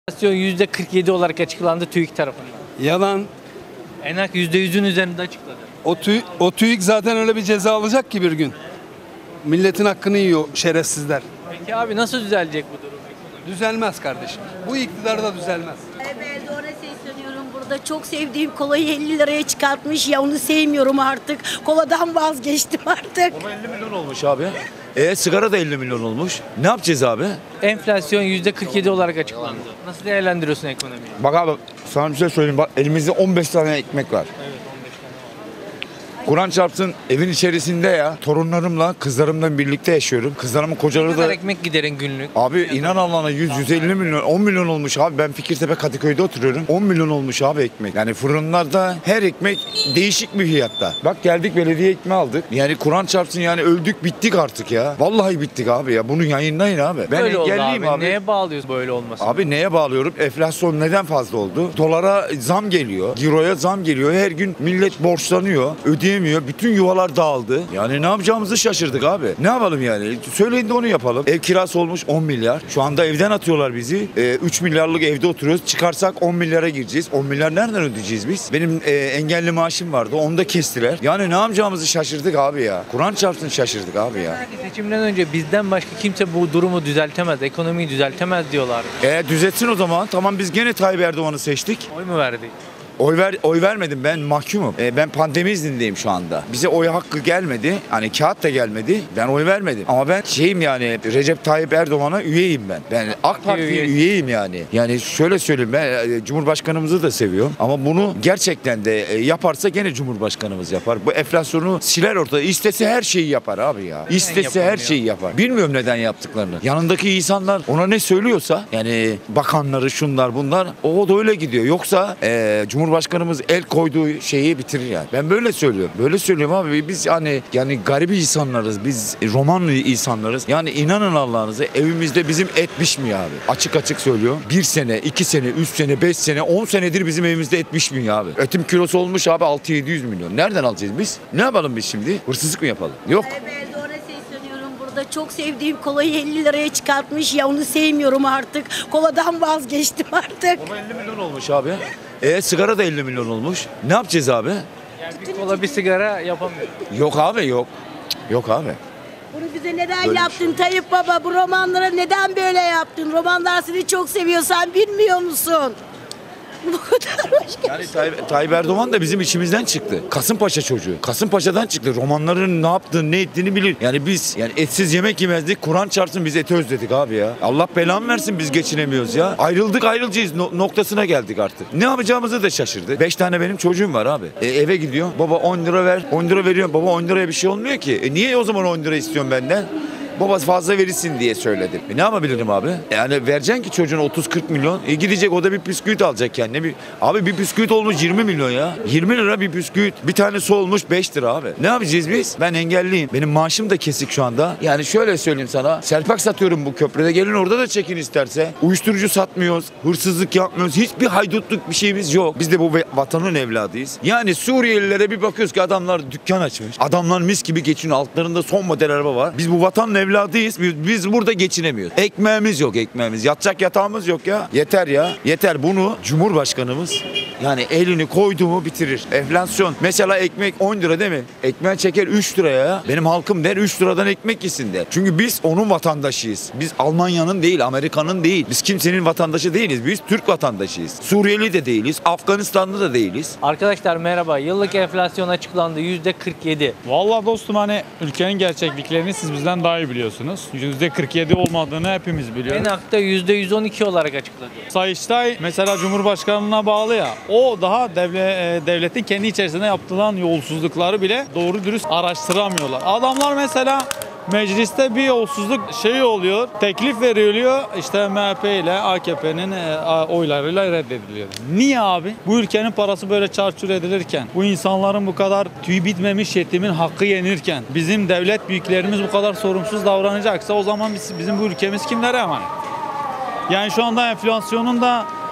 Enflasyon %47 olarak açıklandı TÜİK tarafından. Yalan. ENAK %100'ün üzerinde açıkladı. O TÜİK zaten öyle bir ceza alacak ki bir gün. Milletin hakkını yiyor şerefsizler. Peki abi nasıl düzelecek bu durum? Düzelmez kardeşim. Bu iktidar da düzelmez. Ben de ona sesleniyorum burada. Çok sevdiğim kolayı 50 liraya çıkartmış ya, onu sevmiyorum artık. Koladan vazgeçtim artık. Ama 50 milyon olmuş abi. Sigara da 50 milyon olmuş. Ne yapacağız abi? Enflasyon %47 olarak açıklandı. Nasıl değerlendiriyorsun ekonomiyi? Bak abi sana bir şey söyleyeyim. Bak elimizde 15 tane ekmek var. Evet 15 tane var. Kur'an çarpsın evin içerisinde ya. Torunlarımla, kızlarımla birlikte yaşıyorum. Kızlarımın Ne kocaları kadar da... ekmek giderin günlük? Abi inan Allah'ına 100-150 milyon, 10 milyon olmuş abi. Ben Fikirtepe Kadıköy'de oturuyorum. 10 milyon olmuş abi ekmek. Yani fırınlarda her ekmek değişik bir fiyatta. Bak geldik belediye ekmeği aldık. Yani Kur'an çarpsın yani öldük bittik artık ya. Vallahi bittik abi ya. Bunu yayınlayın abi. Ben Böyle oldu engelliyim abi. Neye bağlıyorsun böyle olmasını? Abi neye bağlıyorum? Enflasyon neden fazla oldu? Dolara zam geliyor. Euroya zam geliyor. Her gün millet borçlanıyor. Ödeyemiyor. Bütün yuvalar dağıldı. Yani ne yapacağımızı şaşırdık abi. Ne yapalım yani? Söyleyin de onu yapalım. Ev kirası olmuş 10 milyar. Şu anda evden atıyorlar bizi. 3 milyarlık evde oturuyoruz. Çıkarsak 10 milyara gireceğiz. 10 milyar nereden ödeyeceğiz biz? Benim engelli maaşım vardı. Onu da kestiler. Yani ne yapacağımızı şaşırdık abi ya. Kur'an çarpsın şaşırdık abi ya. Seçimden önce bizden başka kimse bu durumu düzeltemez, ekonomiyi düzeltemez diyorlar. Düzeltsin o zaman. Tamam biz gene Tayyip Erdoğan'ı seçtik. Oy mu verdik? Oy vermedim, ben mahkumum. Ben pandemi iznindeyim şu anda. Bize oy hakkı gelmedi. Hani kağıt da gelmedi. Ben oy vermedim. Ama ben şeyim yani Recep Tayyip Erdoğan'a üyeyim ben. Ben AK Parti'ye üyeyim yani. Yani şöyle söyleyeyim, ben Cumhurbaşkanımızı da seviyorum. Ama bunu gerçekten de yaparsa gene Cumhurbaşkanımız yapar. Bu enflasyonu siler ortada. İstese her şeyi yapar abi ya. İstese her şeyi yapar. Bilmiyorum neden yaptıklarını. Yanındaki insanlar ona ne söylüyorsa yani bakanları şunlar bunlar o da öyle gidiyor. Yoksa Cumhurbaşkanımız el koyduğu şeyi bitirir yani. Ben böyle söylüyorum. Böyle söylüyorum abi. Biz yani garip insanlarız. Biz romanlı insanlarız. Yani inanın Allah'ınıza evimizde bizim et pişmiyor abi. Açık açık söylüyorum. 1 sene, 2 sene, 3 sene, 5 sene, 10 senedir bizim evimizde et pişmiyor abi. Etin kilosu olmuş abi 600-700 milyon. Nereden alacağız biz? Ne yapalım biz şimdi? Hırsızlık mı yapalım? Yok. Ben de ona sesleniyorum burada. Çok sevdiğim kolayı 50 liraya çıkartmış ya, onu sevmiyorum artık. Koladan vazgeçtim artık. Ama 50 milyon olmuş abi. Sigara da 50 milyon olmuş. Ne yapacağız abi? Yani bir kola bir sigara yapamıyor. Yok abi yok. Yok abi. Bunu bize neden Böyle bir yaptın Tayyip Baba? Bu romanlara neden böyle yaptın? Romanlar seni çok seviyor, sen bilmiyor musun? Bu kadar başka. Yani Tayyip Erdoğan da bizim içimizden çıktı. Kasımpaşa çocuğu. Kasımpaşa'dan çıktı. Romanların ne yaptığını, ne ettiğini bilir. Yani biz yani etsiz yemek yemezdik. Kur'an çarpsın biz eti özledik abi ya. Allah belamı versin biz geçinemiyoruz ya. Ayrılacağız noktasına geldik artık. Ne yapacağımızı da şaşırdık. 5 tane benim çocuğum var abi. Eve gidiyor. Baba 10 lira ver. 10 lira veriyorum. Baba 10 liraya bir şey olmuyor ki. Niye o zaman 10 lira istiyorsun benden? Babası fazla verirsin diye söyledim. Ne yapabilirim abi? Yani vereceksin ki çocuğuna 30-40 milyon. Gidecek o da bir bisküvit alacak kendine. Abi bir bisküvit olmuş 20 milyon ya. 20 lira bir bisküvit. Bir tanesi olmuş 5 lira abi. Ne yapacağız biz? Ben engelliyim. Benim maaşım da kesik şu anda. Yani şöyle söyleyeyim sana. Serpak satıyorum bu köprüde. Gelin orada da çekin isterse. Uyuşturucu satmıyoruz. Hırsızlık yapmıyoruz. Hiçbir haydutluk bir şeyimiz yok. Biz de bu vatanın evladıyız. Yani Suriyelilere bir bakıyoruz ki adamlar dükkan açmış. Adamlar mis gibi geçiniyor. Altlarında son model araba var. Biz bu vatanın evladıyız. Biz burada geçinemiyoruz. Ekmeğimiz yok ekmeğimiz. Yatacak yatağımız yok ya. Yeter ya. Yeter. Bunu Cumhurbaşkanımız yani elini koydu mu bitirir. Enflasyon. Mesela ekmek 10 lira değil mi? Ekmeği çeker 3 liraya ya. Benim halkım der 3 liradan ekmek yesin der. Çünkü biz onun vatandaşıyız. Biz Almanya'nın değil, Amerika'nın değil. Biz kimsenin vatandaşı değiliz. Biz Türk vatandaşıyız. Suriyeli de değiliz. Afganistanlı da değiliz. Arkadaşlar merhaba. Yıllık enflasyon açıklandı %47. Vallahi dostum hani ülkenin gerçekliklerini siz bizden daha iyi biliyorsunuz. %47 olmadığını hepimiz biliyoruz. ENAK'ta %112 olarak açıkladı. Sayıştay mesela Cumhurbaşkanlığına bağlı ya. O daha devletin kendi içerisinde yapılan yolsuzlukları bile doğru dürüst araştıramıyorlar. Adamlar mesela mecliste bir yolsuzluk oluyor, teklif veriliyor, işte MHP ile AKP'nin oylarıyla reddediliyor. Niye abi? Bu ülkenin parası böyle çarçur edilirken, bu insanların bu kadar tüy bitmemiş yetimin hakkı yenirken, bizim devlet büyüklerimiz bu kadar sorumsuz davranacaksa o zaman bizim bu ülkemiz kimlere emanet? Yani şu anda enflasyonun da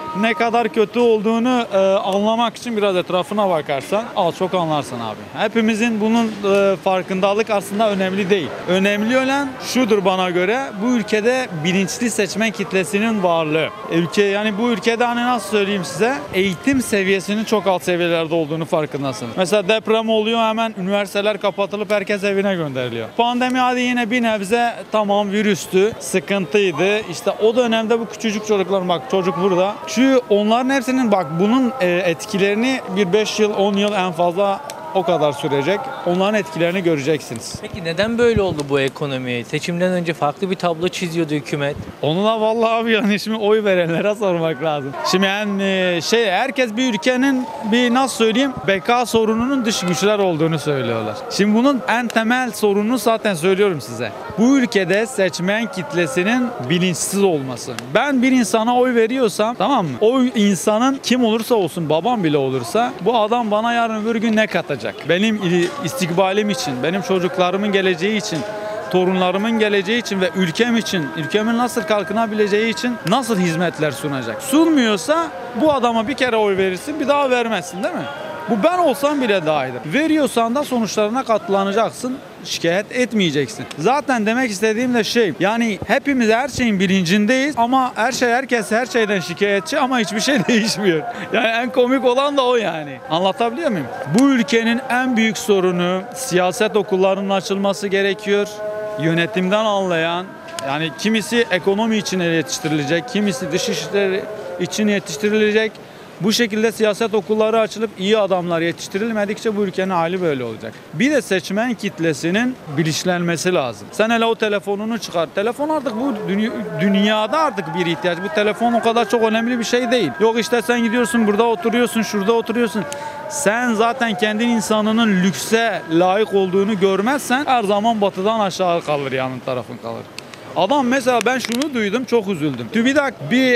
ne kadar kötü olduğunu anlamak için biraz etrafına bakarsan az çok anlarsın abi. Hepimizin bunun farkındalık aslında önemli değil. Önemli olan şudur bana göre, bu ülkede bilinçli seçmen kitlesinin varlığı. Yani bu ülkede hani nasıl söyleyeyim size, eğitim seviyesinin çok alt seviyelerde olduğunu farkındasınız. Mesela deprem oluyor, hemen üniversiteler kapatılıp herkes evine gönderiliyor. Pandemi hadi yine bir nebze tamam virüstü, sıkıntıydı. İşte o dönemde bu küçücük çocuklar, bak çocuk burada. Çünkü onların hepsinin bak bunun etkilerini bir 5 yıl 10 yıl en fazla o kadar sürecek. Onların etkilerini göreceksiniz. Peki neden böyle oldu bu ekonomi? Seçimden önce farklı bir tablo çiziyordu hükümet. Onu da vallahi abi yani şimdi oy verenlere sormak lazım. Şimdi yani herkes bir ülkenin bir nasıl söyleyeyim beka sorununun dış güçler olduğunu söylüyorlar. Şimdi bunun en temel sorununu zaten söylüyorum size. Bu ülkede seçmen kitlesinin bilinçsiz olması. Ben bir insana oy veriyorsam, tamam mı? O insanın kim olursa olsun, babam bile olursa, bu adam bana yarın öbür gün ne katacak? Benim istikbalim için, benim çocuklarımın geleceği için, torunlarımın geleceği için ve ülkem için, ülkemin nasıl kalkınabileceği için nasıl hizmetler sunacak? Sunmuyorsa bu adama bir kere oy verirsin, bir daha vermezsin, değil mi? Bu ben olsam bile daha iyidir. Veriyorsan da sonuçlarına katlanacaksın, şikayet etmeyeceksin. Zaten demek istediğim de yani hepimiz her şeyin bilincindeyiz ama herkes her şeyden şikayetçi ama hiçbir şey değişmiyor. Yani en komik olan da o yani. Anlatabiliyor muyum? Bu ülkenin en büyük sorunu siyaset okullarının açılması gerekiyor. Yönetimden anlayan, yani kimisi ekonomi için yetiştirilecek, kimisi dışişleri için yetiştirilecek. Bu şekilde siyaset okulları açılıp iyi adamlar yetiştirilmedikçe bu ülkenin hali böyle olacak. Bir de seçmen kitlesinin bilinçlenmesi lazım. Sen hele o telefonunu çıkar. Telefon artık bu dünyada artık bir ihtiyaç. Bu telefon o kadar çok önemli bir şey değil. Yok işte sen gidiyorsun burada oturuyorsun, şurada oturuyorsun. Sen zaten kendin insanının lükse layık olduğunu görmezsen her zaman batıdan aşağı kalır, yanın tarafın kalır. Adam mesela ben şunu duydum, çok üzüldüm. TÜBİTAK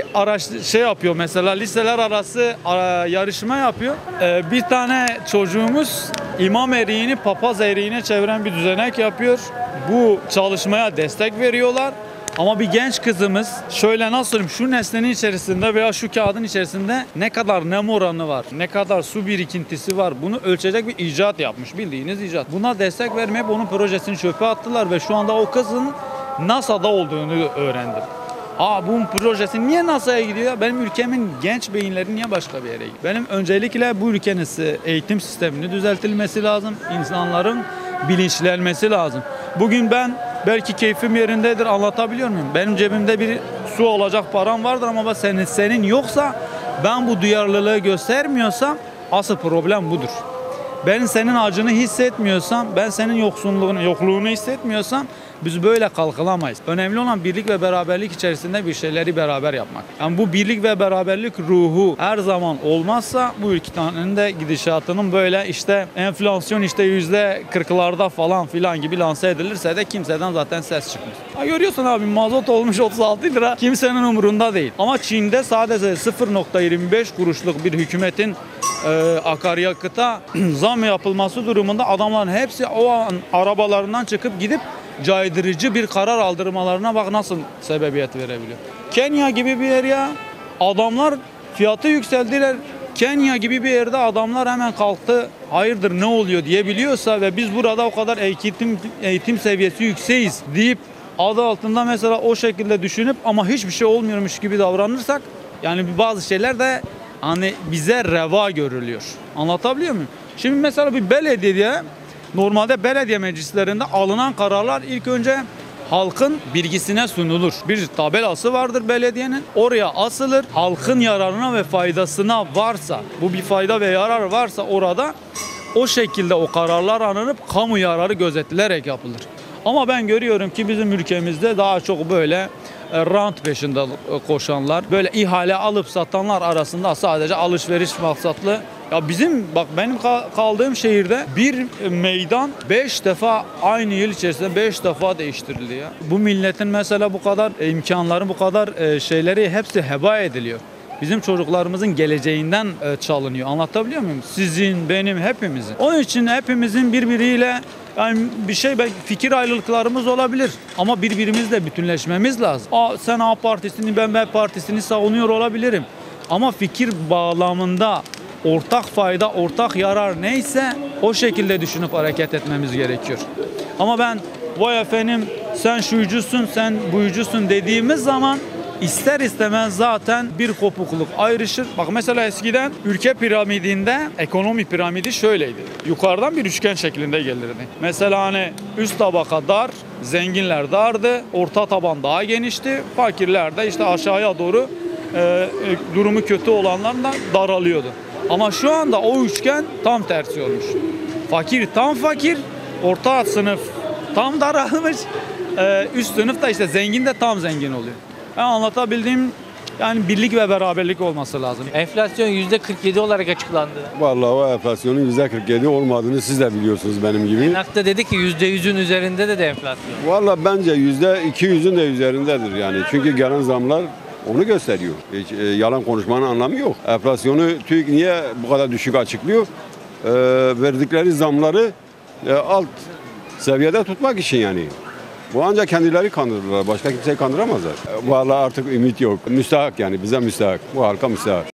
bir yapıyor mesela, liseler arası yarışma yapıyor. Bir tane çocuğumuz imam eriğini papaz eriğine çeviren bir düzenek yapıyor. Bu çalışmaya destek veriyorlar. Ama bir genç kızımız şöyle nasıl söyleyeyim, şu nesnenin içerisinde veya şu kağıdın içerisinde ne kadar nem oranı var, ne kadar su birikintisi var, bunu ölçecek bir icat yapmış, bildiğiniz icat. Buna destek vermeyip onun projesini çöpe attılar ve şu anda o kızın NASA'da olduğunu öğrendim. Bunun projesi niye NASA'ya gidiyor? Benim ülkemin genç beyinleri niye başka bir yere gidiyor? Benim öncelikle bu ülkenin eğitim sistemini düzeltilmesi lazım. İnsanların bilinçlenmesi lazım. Bugün ben belki keyfim yerindedir, anlatabiliyor muyum? Benim cebimde bir su olacak param vardır ama senin yoksa, ben bu duyarlılığı göstermiyorsam asıl problem budur. Ben senin acını hissetmiyorsam, ben senin yokluğunu hissetmiyorsam biz böyle kalkılamayız. Önemli olan birlik ve beraberlik içerisinde bir şeyleri beraber yapmak. Yani bu birlik ve beraberlik ruhu her zaman olmazsa bu ülkenin de gidişatının böyle işte enflasyon işte %40'larda falan filan gibi lanse edilirse de kimseden zaten ses çıkmaz. Görüyorsun abi, mazot olmuş 36 lira, kimsenin umurunda değil. Ama Çin'de sadece 0.25 kuruşluk bir hükümetin akaryakıta zam yapılması durumunda adamların hepsi o an arabalarından çıkıp gidip caydırıcı bir karar aldırmalarına bak nasıl sebebiyet verebiliyor. Kenya gibi bir yer ya. Adamlar fiyatı yükseldiler. Kenya gibi bir yerde adamlar hemen kalktı. Hayırdır ne oluyor diyebiliyorsa ve biz burada o kadar eğitim seviyesi yükseğiz deyip adı altında mesela o şekilde düşünüp ama hiçbir şey olmuyormuş gibi davranırsak, yani bazı şeyler de hani bize reva görülüyor. Anlatabiliyor muyum? Şimdi mesela bir belediye, normalde belediye meclislerinde alınan kararlar ilk önce halkın bilgisine sunulur. Bir tabelası vardır belediyenin, oraya asılır. Halkın yararına ve faydasına varsa, bu bir fayda ve yarar varsa orada o şekilde o kararlar alınıp kamu yararı gözetilerek yapılır. Ama ben görüyorum ki bizim ülkemizde daha çok böyle rant peşinde koşanlar, böyle ihale alıp satanlar arasında sadece alışveriş maksatlı. Ya benim kaldığım şehirde bir meydan 5 defa aynı yıl içerisinde 5 defa değiştirildi ya. Bu milletin mesela bu kadar imkanları, bu kadar şeyleri hepsi heba ediliyor. Bizim çocuklarımızın geleceğinden çalınıyor. Anlatabiliyor muyum? Sizin, benim, hepimizin. Onun için hepimizin birbiriyle yani fikir ayrılıklarımız olabilir ama birbirimizle bütünleşmemiz lazım. Sen A partisini, ben B partisini savunuyor olabilirim. Ama fikir bağlamında ortak fayda, ortak yarar neyse o şekilde düşünüp hareket etmemiz gerekiyor. Ama ben vay efendim sen şuycusun, sen buyucusun dediğimiz zaman ister istemez zaten bir kopukluk ayrışır. Bak mesela eskiden ülke piramidinde ekonomi piramidi şöyleydi. Yukarıdan bir üçgen şeklinde gelirdi. Mesela hani üst tabaka dar, zenginler dardı, orta taban daha genişti, fakirler de işte aşağıya doğru durumu kötü olanlar da daralıyordu. Ama şu anda o üçgen tam tersi olmuş. Fakir tam fakir, orta sınıf tam daralmış, üst sınıf da işte zengin de tam zengin oluyor. Ben anlatabildiğim yani birlik ve beraberlik olması lazım. Enflasyon %47 olarak açıklandı. Vallahi o enflasyonun %47 olmadığını siz de biliyorsunuz benim gibi. Enakta dedi ki %100'ün üzerinde de enflasyon. Vallahi bence %200'ün de üzerindedir yani. Çünkü gelen zamlar onu gösteriyor. Hiç, yalan konuşmanın anlamı yok. Enflasyonu TÜİK niye bu kadar düşük açıklıyor? Verdikleri zamları alt seviyede tutmak için yani. Bu ancak kendileri kandırırlar. Başka kimseyi kandıramazlar. Vallahi artık ümit yok. Müstahak yani bize müstahak. Bu halka müstahak.